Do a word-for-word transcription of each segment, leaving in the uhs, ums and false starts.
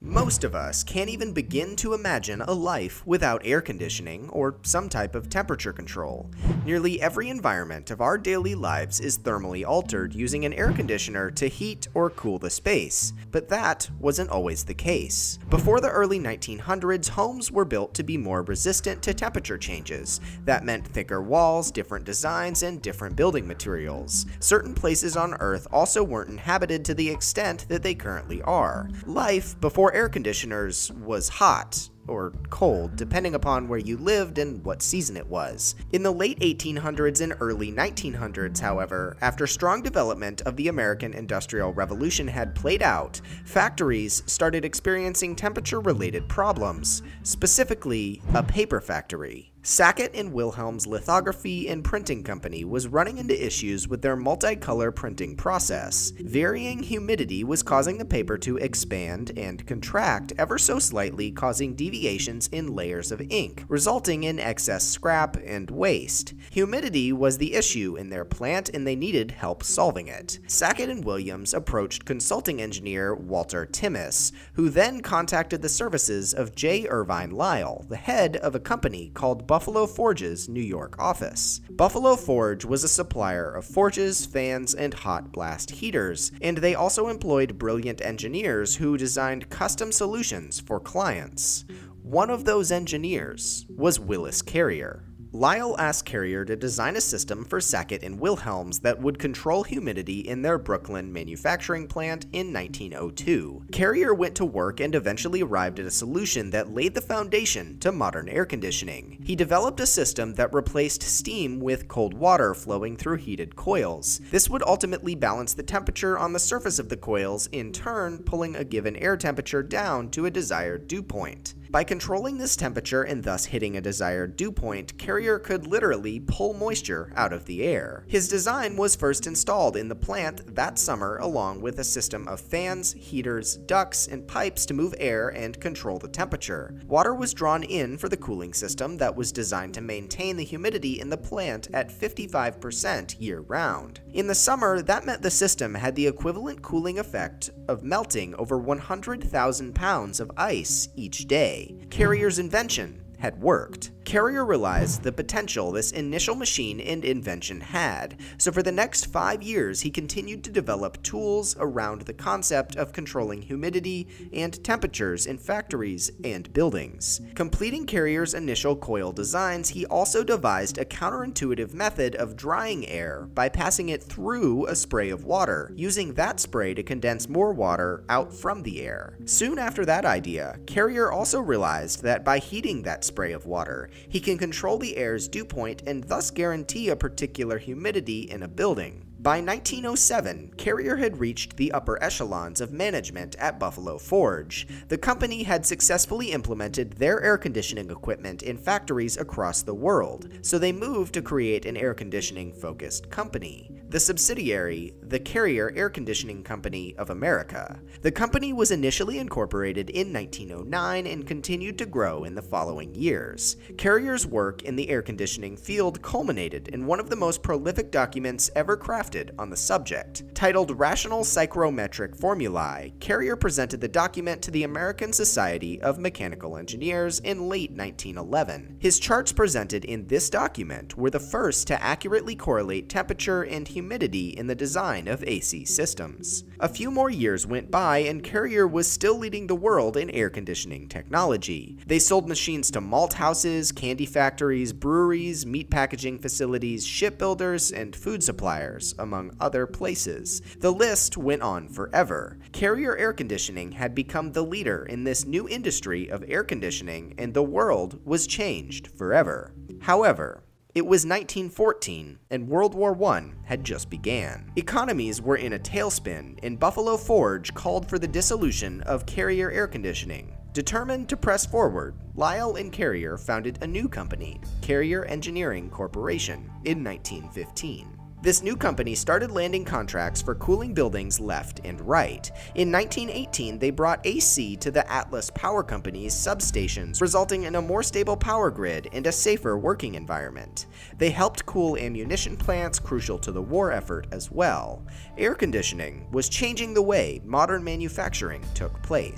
Most of us can't even begin to imagine a life without air conditioning or some type of temperature control. Nearly every environment of our daily lives is thermally altered using an air conditioner to heat or cool the space, but that wasn't always the case. Before the early nineteen hundreds, homes were built to be more resistant to temperature changes. That meant thicker walls, different designs, and different building materials. Certain places on Earth also weren't inhabited to the extent that they currently are. Life before air conditioners was hot, or cold, depending upon where you lived and what season it was. In the late eighteen hundreds and early nineteen hundreds, however, after strong development of the American Industrial Revolution had played out, factories started experiencing temperature-related problems, specifically a paper factory. Sackett and Wilhelm's Lithography and Printing Company was running into issues with their multicolor printing process. Varying humidity was causing the paper to expand and contract ever so slightly, causing deviations in layers of ink, resulting in excess scrap and waste. Humidity was the issue in their plant and they needed help solving it. Sackett and Williams approached consulting engineer Walter Timmis, who then contacted the services of J. Irvine Lyle, the head of a company called Buffalo Forge's New York office. Buffalo Forge was a supplier of forges, fans, and hot blast heaters, and they also employed brilliant engineers who designed custom solutions for clients. One of those engineers was Willis Carrier. Lyle asked Carrier to design a system for Sackett and Wilhelms that would control humidity in their Brooklyn manufacturing plant in nineteen oh two. Carrier went to work and eventually arrived at a solution that laid the foundation to modern air conditioning. He developed a system that replaced steam with cold water flowing through heated coils. This would ultimately balance the temperature on the surface of the coils, in turn pulling a given air temperature down to a desired dew point. By controlling this temperature and thus hitting a desired dew point, Carrier could literally pull moisture out of the air. His design was first installed in the plant that summer, along with a system of fans, heaters, ducts, and pipes to move air and control the temperature. Water was drawn in for the cooling system that was designed to maintain the humidity in the plant at fifty-five percent year-round. In the summer, that meant the system had the equivalent cooling effect of melting over one hundred thousand pounds of ice each day. Carrier's invention had worked. Carrier realized the potential this initial machine and invention had, so for the next five years he continued to develop tools around the concept of controlling humidity and temperatures in factories and buildings. Completing Carrier's initial coil designs, he also devised a counterintuitive method of drying air by passing it through a spray of water, using that spray to condense more water out from the air. Soon after that idea, Carrier also realized that by heating that spray of water, he can control the air's dew point and thus guarantee a particular humidity in a building. By nineteen oh seven, Carrier had reached the upper echelons of management at Buffalo Forge. The company had successfully implemented their air conditioning equipment in factories across the world, so they moved to create an air conditioning-focused company. The subsidiary, the Carrier Air Conditioning Company of America. The company was initially incorporated in nineteen oh nine and continued to grow in the following years. Carrier's work in the air conditioning field culminated in one of the most prolific documents ever crafted on the subject. Titled Rational Psychrometric Formulae, Carrier presented the document to the American Society of Mechanical Engineers in late nineteen eleven. His charts presented in this document were the first to accurately correlate temperature and humidity in the design of A C systems. A few more years went by and Carrier was still leading the world in air conditioning technology. They sold machines to malt houses, candy factories, breweries, meat packaging facilities, shipbuilders, and food suppliers, among other places. The list went on forever. Carrier Air Conditioning had become the leader in this new industry of air conditioning, and the world was changed forever. However, it was nineteen fourteen, and World War One had just began. Economies were in a tailspin, and Buffalo Forge called for the dissolution of Carrier Air Conditioning. Determined to press forward, Lyle and Carrier founded a new company, Carrier Engineering Corporation, in nineteen fifteen. This new company started landing contracts for cooling buildings left and right. In nineteen eighteen, they brought A C to the Atlas Power Company's substations, resulting in a more stable power grid and a safer working environment. They helped cool ammunition plants crucial to the war effort as well. Air conditioning was changing the way modern manufacturing took place.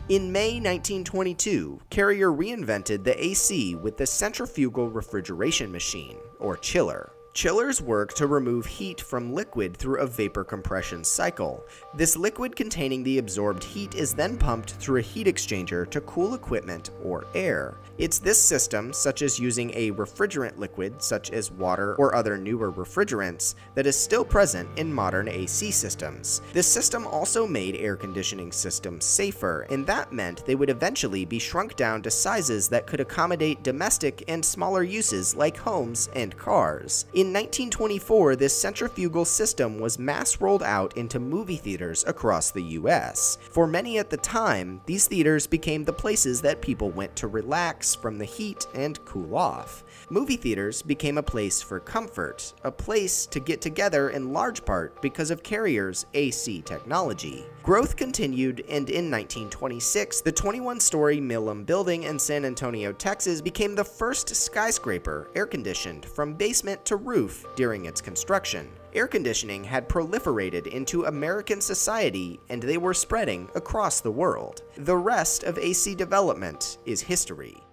In May nineteen twenty-two, Carrier reinvented the A C with the centrifugal refrigeration machine, or chiller. Chillers work to remove heat from liquid through a vapor compression cycle. This liquid containing the absorbed heat is then pumped through a heat exchanger to cool equipment or air. It's this system, such as using a refrigerant liquid such as water or other newer refrigerants, that is still present in modern A C systems. This system also made air conditioning systems safer, and that meant they would eventually be shrunk down to sizes that could accommodate domestic and smaller uses like homes and cars. In In nineteen twenty-four, this centrifugal system was mass rolled out into movie theaters across the U S. For many at the time, these theaters became the places that people went to relax from the heat and cool off. Movie theaters became a place for comfort, a place to get together in large part because of Carrier's A C technology. Growth continued, and in nineteen twenty-six, the twenty-one story Milam building in San Antonio, Texas became the first skyscraper air-conditioned from basement to roof during its construction. Air conditioning had proliferated into American society, and they were spreading across the world. The rest of A C development is history.